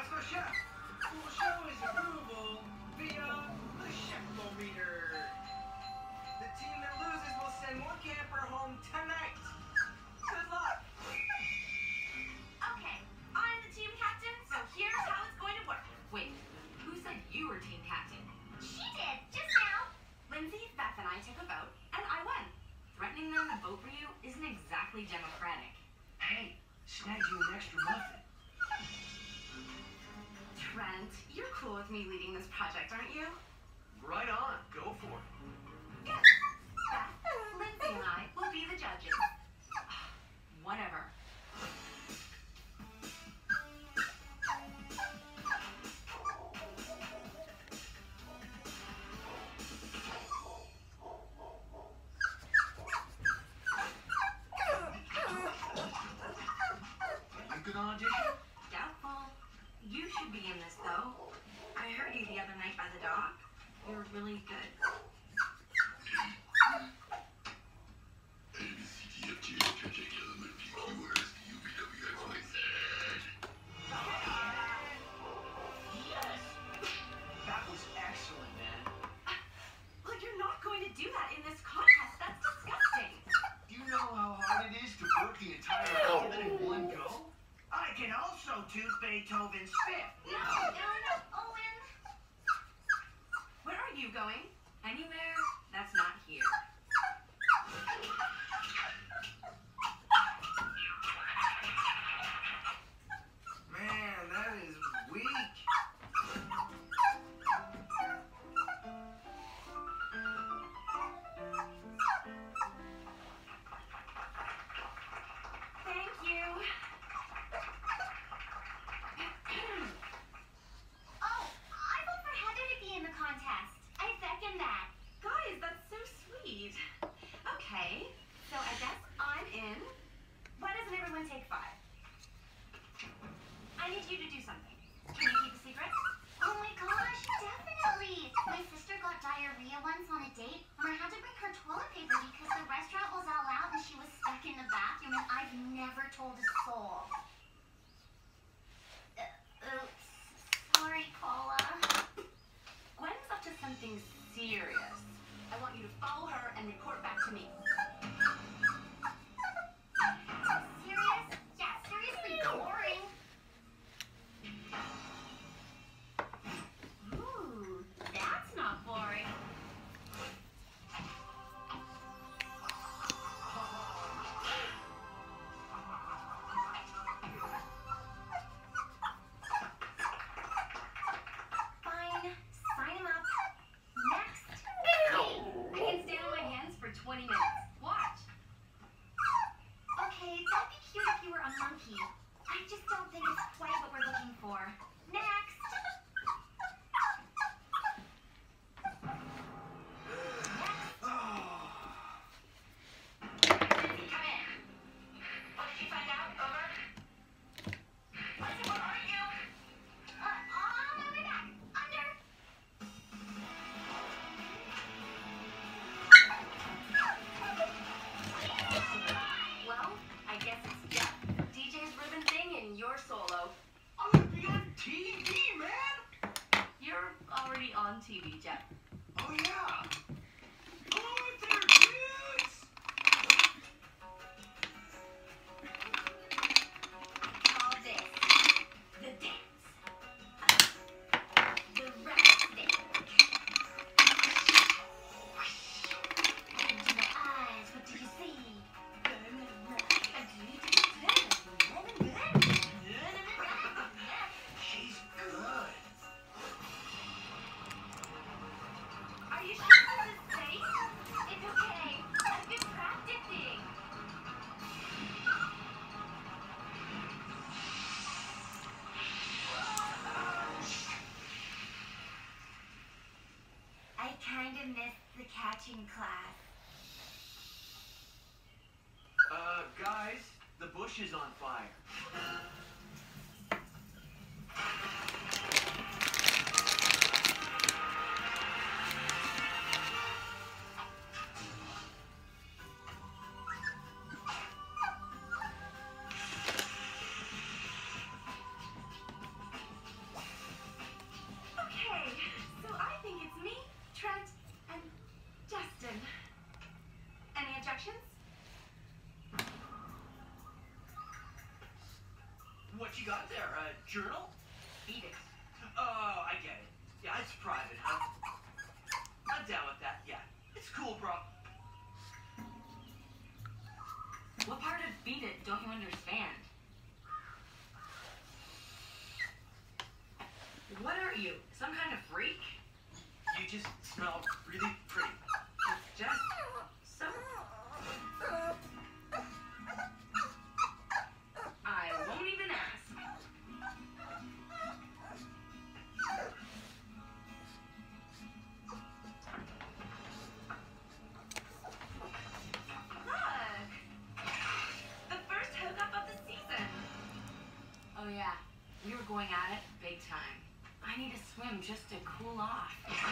So chef will show his approval via the Chef-O-Meter. The team that loses will send one camper home tonight. Good luck. Okay, I'm the team captain, so here's how it's going to work. Wait, who said you were team captain? She did, just now. Lindsay, Beth, and I took a vote, and I won. Threatening them to vote for you isn't exactly democratic. Hey, snagged you an extra muffin. Trent, you're cool with me leading this project, aren't you? Right on, go for it. Good. Beth, Lindsay, and I will be the judges. Whatever. You good on audition? Doubtful. You should be in this, though. I heard you the other night by the dock. You're really good. Yes! That was excellent, man. Well, you're not going to do that in this contest. That's disgusting. Do you know how hard it is to work the entire alphabet in one go? I can also toot Beethoven's Fifth. No, Owen. Where are you going? Anywhere that's not here. Man, that is weak. Thank you. Oh, I vote for Heather to be in the contest. I second that. Guys, that's so sweet. Okay, so I guess I'm in. Why doesn't everyone take 5? I need you to do something. Can you keep a secret? Oh my gosh, definitely! My sister got diarrhea once on a date, and I had to bring her toilet paper because the restaurant was all out and she was stuck in the bathroom, and I've never told a soul. Oops. Sorry, Paula. Gwen's up to something serious. I want you to follow her and report back to me. Serious? Yeah, seriously boring. Ooh, that's not boring. Fine, sign him up. Next. I can stand on my hands for 20 minutes. Watch. Okay, that'd be cute if you were a monkey. I just don't think it's quite what we're looking for. Next! Lindsay, come in. What did you find out? Over? Lindsay, where are you? On my way back. Under. Well, I guess it's Jeff. DJ's ribbon thing and your solo. I'm gonna be on TV, man! You're already on TV, Jeff. Oh, yeah. Oh, there, dudes! Call this the dance. The rap thing. Into the eyes, what do you see? She's good. Are you sure this is safe? It's okay. I've been practicing. I kind of missed the catching class. Guys, the bush is on fire. What you got there? A journal? Beat it. Oh, I get it. Yeah, it's private, huh? I'm down with that. Yeah, it's cool, bro. What part of beat it don't you understand? What are you? Some kind of freak? You just smell really pretty. It's just so... I won't even ask. Look! The first hookup of the season. Oh yeah, we were going at it big time. I need a swim just to cool off.